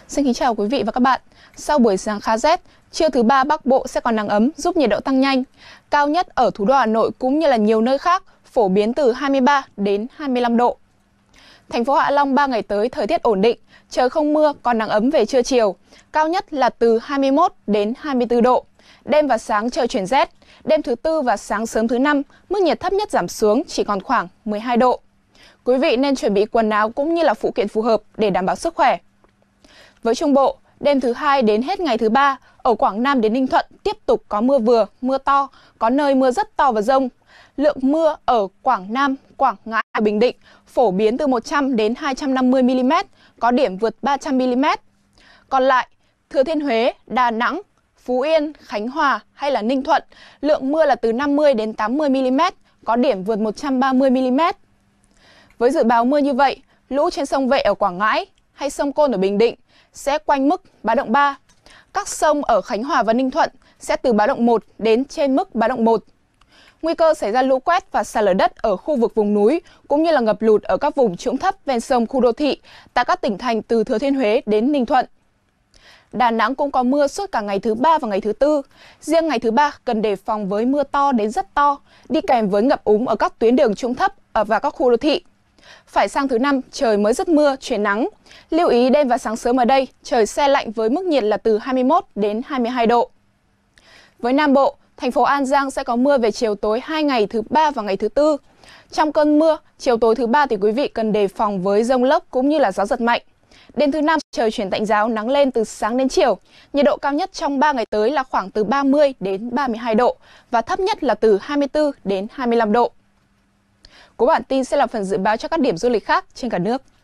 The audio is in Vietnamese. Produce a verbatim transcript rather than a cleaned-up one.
Xin kính chào quý vị và các bạn. Sau buổi sáng khá rét, trưa thứ ba Bắc Bộ sẽ còn nắng ấm giúp nhiệt độ tăng nhanh. Cao nhất ở thủ đô Hà Nội cũng như là nhiều nơi khác phổ biến từ hai mươi ba đến hai mươi lăm độ. Thành phố Hạ Long ba ngày tới thời tiết ổn định, trời không mưa, còn nắng ấm về trưa chiều. Cao nhất là từ hai mươi mốt đến hai mươi tư độ. Đêm và sáng trời chuyển rét. Đêm thứ tư và sáng sớm thứ năm, mức nhiệt thấp nhất giảm xuống chỉ còn khoảng mười hai độ. Quý vị nên chuẩn bị quần áo cũng như là phụ kiện phù hợp để đảm bảo sức khỏe. Với Trung Bộ, đêm thứ hai đến hết ngày thứ ba, ở Quảng Nam đến Ninh Thuận tiếp tục có mưa vừa, mưa to, có nơi mưa rất to và dông. Lượng mưa ở Quảng Nam, Quảng Ngãi và Bình Định phổ biến từ một trăm đến hai trăm năm mươi mi-li-mét, có điểm vượt ba trăm mi-li-mét. Còn lại, Thừa Thiên Huế, Đà Nẵng, Phú Yên, Khánh Hòa hay là Ninh Thuận, lượng mưa là từ năm mươi đến tám mươi mi-li-mét, có điểm vượt một trăm ba mươi mi-li-mét. Với dự báo mưa như vậy, lũ trên sông Vệ ở Quảng Ngãi hay sông Côn ở Bình Định sẽ quanh mức báo động ba. Các sông ở Khánh Hòa và Ninh Thuận sẽ từ báo động một đến trên mức báo động một. Nguy cơ xảy ra lũ quét và sạt lở đất ở khu vực vùng núi cũng như là ngập lụt ở các vùng trũng thấp ven sông, khu đô thị tại các tỉnh thành từ Thừa Thiên Huế đến Ninh Thuận. Đà Nẵng cũng có mưa suốt cả ngày thứ ba và ngày thứ tư. Riêng ngày thứ ba cần đề phòng với mưa to đến rất to, đi kèm với ngập úng ở các tuyến đường trũng thấp và các khu đô thị. Phải sang thứ năm trời mới dứt mưa, chuyển nắng. Lưu ý đêm và sáng sớm ở đây trời se lạnh với mức nhiệt là từ hai mươi mốt đến hai mươi hai độ. Với Nam Bộ, thành phố An Giang sẽ có mưa về chiều tối hai ngày thứ ba và ngày thứ tư. Trong cơn mưa, chiều tối thứ ba thì quý vị cần đề phòng với dông lốc cũng như là gió giật mạnh. Đến thứ năm trời chuyển tạnh giáo, nắng lên từ sáng đến chiều. Nhiệt độ cao nhất trong ba ngày tới là khoảng từ ba mươi đến ba mươi hai độ và thấp nhất là từ hai mươi tư đến hai mươi lăm độ. Cuối bản tin sẽ là phần dự báo cho các điểm du lịch khác trên cả nước.